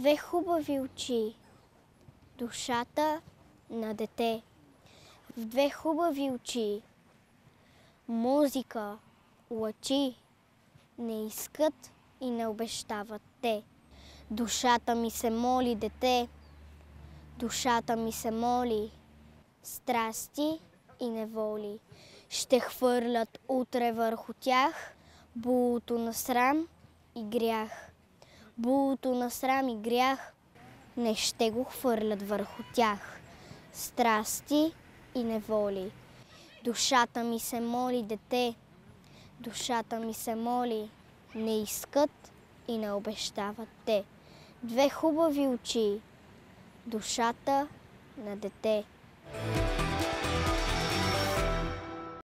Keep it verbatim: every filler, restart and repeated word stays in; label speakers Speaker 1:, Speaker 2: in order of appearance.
Speaker 1: две хубави очи, душата на дете. В две хубави очи, музика, лъчи, не искат и не обещават те. Душата ми се моли, дете, душата ми се моли, страсти и неволи. Ще хвърлят утре върху тях булото на срам и грях. Булото на срам и грях не ще го хвърлят върху тях. Страсти и неволи. Душата ми се моли, дете, душата ми се моли, не искат и не обещават те. Две хубави очи, душата на дете.